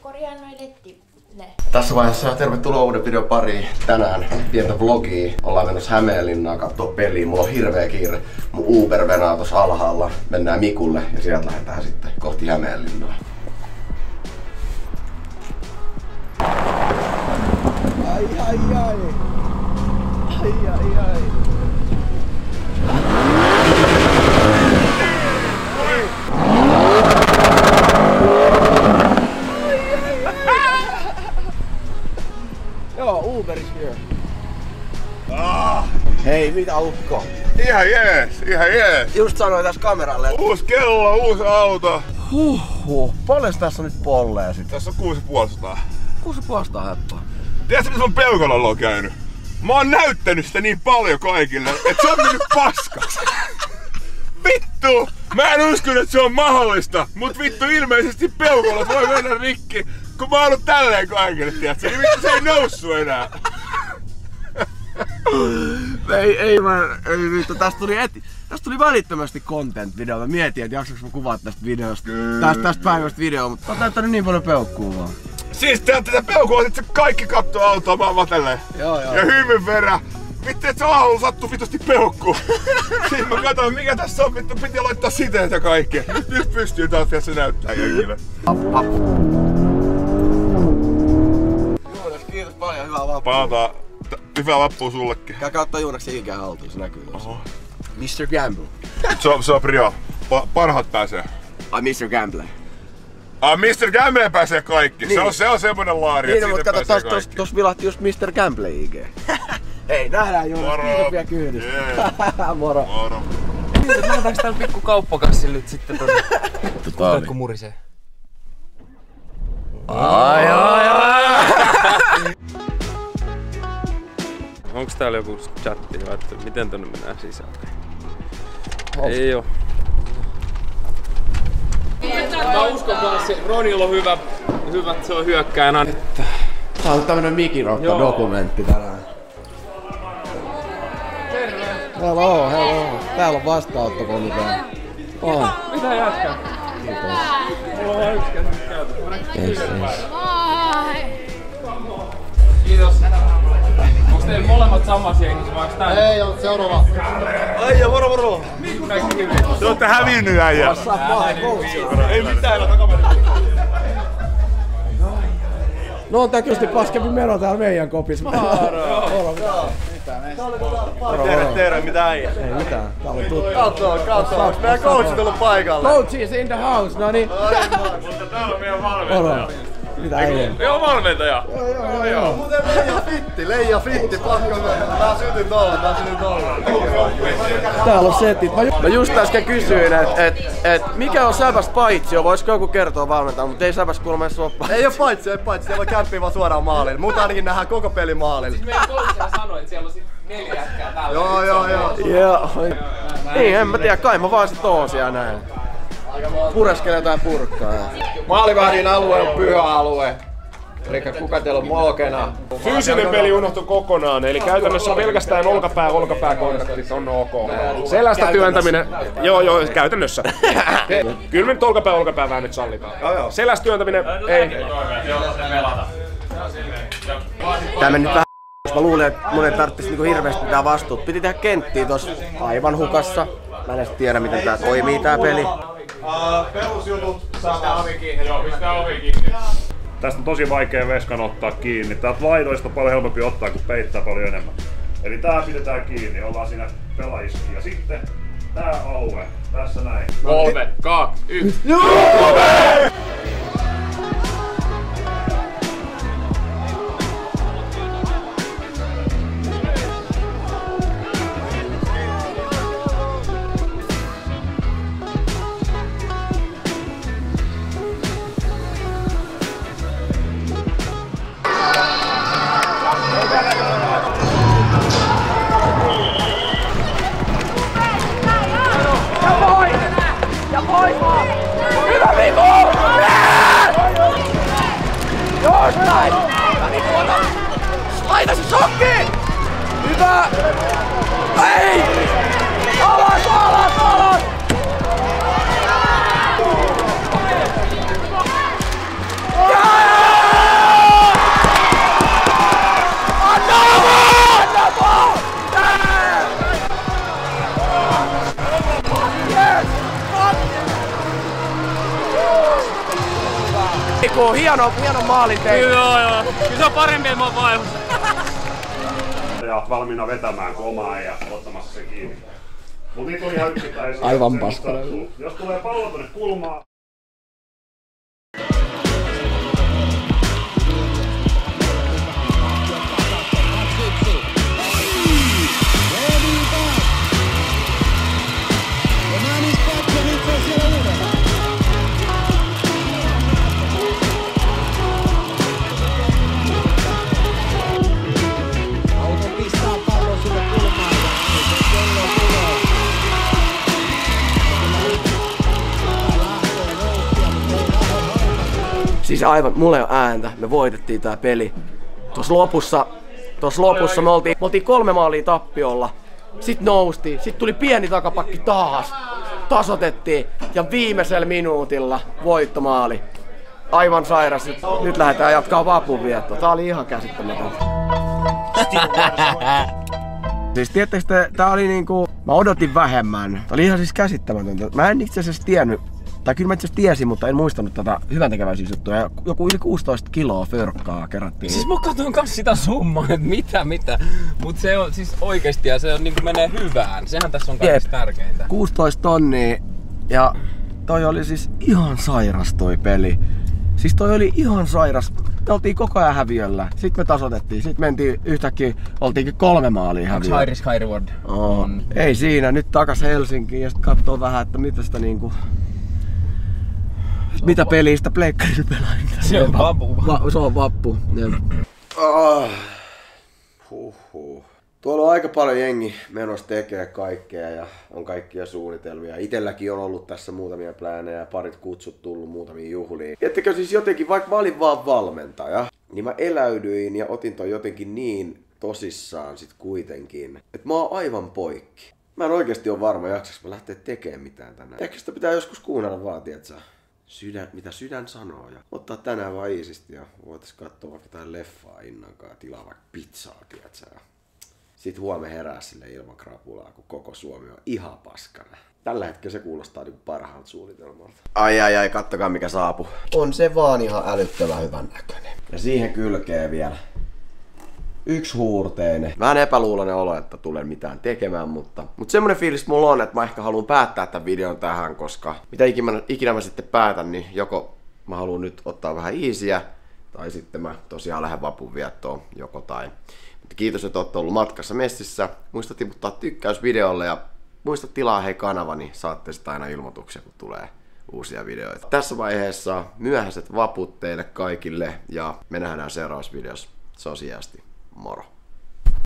korjaa noin letti. Tässä vaiheessa tervetuloa uuden videon pariin. Tänään pientä vlogia. Ollaan menossa Hämeenlinnaan kattoo peliä. Mulla on hirveä kiire. Mun Uber venaa tossa alhaalla. Mennään Mikulle ja sieltä lähdetään sitten kohti Hämeenlinnaa. Ai ai ai. Ai ai ai. Joo, Uber is here. Hei, mitä ukko? Ihan jees, ihan jees. Just sanoin tässä kameralle, että Uusi kello, uusi auto. Paljon tässä on nyt polleja sit? Tässä on 6500. 6500 häppää. Tiedätkö, mitä sun peukalolla on käynyt? Mä oon näyttänyt sitä niin paljon kaikille, että se on mennyt paskaksi. Vittu! Mä en uskonut, että se on mahdollista, mut vittu ilmeisesti peukalot voi mennä rikki, kun mä oon ollut tälleen kaikille, tiedätkö? Niin vittu se ei noussut enää. Ei vittu, tästä tuli välittömästi content video. Mä mietin, että jaksaks mä kuvaa tästä videosta, tästä päivästä videoa, mutta oot näyttänyt niin paljon peukkuu vaan. Siis tätä peukkua, että se kaikki kattoo autoa, mä oon tälleen. Joo. Ja hyvin verran. Vittu, et se aamulla sattuu vitusti peukkuun. Siis mä katsoin, mikä tässä on, vittu, piti laittaa siteet ja kaikkea. Nyt pystyy taas vielä se näyttää jengille. Juunas, kiitos paljon, hyvää vappua. Palataan. Hyvää vappua sullekin. Käy kauttaa Juunaksen ikään haltuun, se näkyy tuossa. Mr. Gamble. Se on Prio. Parhaat pääsee. Ai Mr. Gambler. Mr. Gamble pääsee kaikki. Niin. Se on semmonen laari, Niin, että mutta siitä kato, pääsee kaikki. tossa vilahti just Mr. Gamble IG. Hei, nähdään Juunas, Moro. kiitos vielä kyydistä. Yeah. Moro. Moro. Laitetaanko täällä pikku kauppakassin nyt sitten tonne? Kuuletko murisee? Ai. Onks täällä joku chatti vai että miten tonne mennään sisään? Ei oo. Mä uskon kanssa, että Ronilla on hyvä, se on hyökkääjänä. Tää on tämmönen Mikirokka-dokumentti tänään. Hello. Täällä on vastaanottokomitea. Mitä jätkää? Kiitos. Mulla on vaan yksi käsi käytössä. Yes. Kiitos. Onks teillä molemmat samassa jengissä vai onks tää? Ei oo seuraava. Ai moro. Kaikki hyvin. Te ootte hävinnyt äijä. Ei mitään, ei takaperin. No on tää kyllä paskempi meno täällä meidän kopissa. Terve, mitä äijä? Ei mitään, tää oli tuttu. Katso. Meidän coach tullut paikalle. Coach is in the house, noniin. Mutta täällä on meidän valmentaja. Mitä äijä? Meidän valmentaja. Joo. Muuten Leija fitti, pakko mennä. Mä sytyn tolla. Täällä on setit. Mä just äsken kysyin, että mikä on Säpäs paitsio? Voisiko joku kertoa valmentaa, mutta ei Säpäs kuulemma edes oo paitsio. Ei oo paitsio. Siellä on kämppiä vaan suoraan maalille. Muuta ainakin nähdään koko peli maalille. Meidän kouluttaja sanoi, että siellä on sit 4 jätkää täällä. Joo. Niin, en mä tiedä, kai mä vaan sit oon siellä näin. Pureskelee jotain purkkaa. Maalivahdin alue on pyhä alue. Elikkä kuka teillä on mookena? Fyysinen peli unohtui kokonaan, eli käytännössä pelkästään olkapää-kontaktit on ok. Selästä työntäminen, joo, käytännössä. Kyllä me nyt olkapää väännöt sallitaan. Selästä työntäminen, ei. Tää meni nyt vähän mä luulen, että mun ei tarvitsisi niinku hirveästi pitää vastuut. Piti tehdä kenttiä tossa aivan hukassa. Mä en edes tiedä miten tää toimii tää peli. Perusjutut, saa ovi kiinni. Joo, pistää ovi kiinni. Tästä on tosi vaikea veskan ottaa kiinni. Täältä laidoista on paljon helpompi ottaa, kun peittää paljon enemmän. Eli tää pidetään kiinni, ollaan siinä pelaajissa. Ja sitten tää alue, tässä näin. 3, 2, 1. Jostain! Laita se sokki! Hyvä! Ei! Alas! Yeah! Riku, hieno maalin teit. Joo. Kyllä se on parempi, että mä oon vaihus. Ja valmiina vetämään, kun oma ei ottamassa se kiinni. Mut niitä tuli ihan yksittäisiä. Aivan paskana. Jos tulee pallo tonne kulmaan. Siis aivan, mulla ei ole ääntä. Me voitettiin tää peli. Tuossa lopussa me oltiin 3 maalia tappiolla. Sitten noustiin. Sitten tuli pieni takapakki taas. Tasotettiin. Ja viimeisellä minuutilla voittomaali. Aivan sairas. Nyt lähdetään jatkaa vapunviettoa. Tää oli ihan käsittämätöntä. Siis tiedättekö te, tää oli niinku... Mä odotin vähemmän. Tää oli ihan siis käsittämätöntä. Mä en itse asiassa tiennyt. Tai kyllä mä itse asiassa tiesin, mutta en muistanut tätä hyväntekeväisyysjuttua. Joku yli 16 kiloa förkkaa kerättiin. Siis mä katsoin kans sitä summaa, että mitä. Mut se on siis oikeesti ja se on niinku menee hyvään. Sehän tässä on kaikista tärkeintä. 16 tonnia ja toi oli siis ihan sairas toi peli. Siis toi oli ihan sairas. Me oltiin koko ajan häviöllä. Sitten me tasotettiin. Sitten mentiin yhtäkkiä, oltiinkin 3 maalia häviöllä. High risk, high reward. Ei siinä. Nyt takas Helsinkiin ja sit katsoo vähän, että mitä sitä niinku... Mitä pelistä pleikkarilla pelain? Se on vappu. Se on vappu. Tuolla on aika paljon jengi menossa tekee kaikkea ja on kaikkia suunnitelmia. Itelläkin on ollut tässä muutamia pläänejä, parit kutsut tullut muutamiin juhliin. Tiedättekö siis jotenkin, vaikka mä olin vaan valmentaja, niin mä eläydyin ja otin toi jotenkin niin tosissaan sit kuitenkin, että mä oon aivan poikki. Mä en oikeesti ole varma, jaksaks mä lähteä tekemään mitään tänään. Ehkä sitä pitää joskus kuunnella vaan, tietsä. Mitä sydän sanoo ja ottaa tänään vaan iisisti ja voitais katsoa vaikka jotain leffaa innankaan, tilaa vaikka pizzaa, tiiätsä. Sit huomenna herää sille ilman krapulaa, kun koko Suomi on ihan paskana. Tällä hetkellä se kuulostaa niinku parhaalta suunnitelmalta. Ai, kattokaa mikä saapuu. On se vaan ihan älyttömän hyvän näköinen. Ja siihen kylkee vielä 1 huurteinen. Vähän epäluuloinen olo, että tulen mitään tekemään, mutta semmonen fiilis mulla on, että mä ehkä haluan päättää tämän videon tähän, koska mitä ikinä mä sitten päätän, niin joko mä haluan nyt ottaa vähän easyä, tai sitten mä tosiaan lähden vapunviettoon, joko tai. Mutta kiitos, että olette ollut matkassa messissä. Muista tiputtaa tykkäys videolle ja muista tilaa hei kanava, niin saatte sitä aina ilmoituksia, kun tulee uusia videoita. Tässä vaiheessa myöhäiset vaput teille kaikille ja me nähdään seuraavassa videossa. Sosiaalisti. Moro.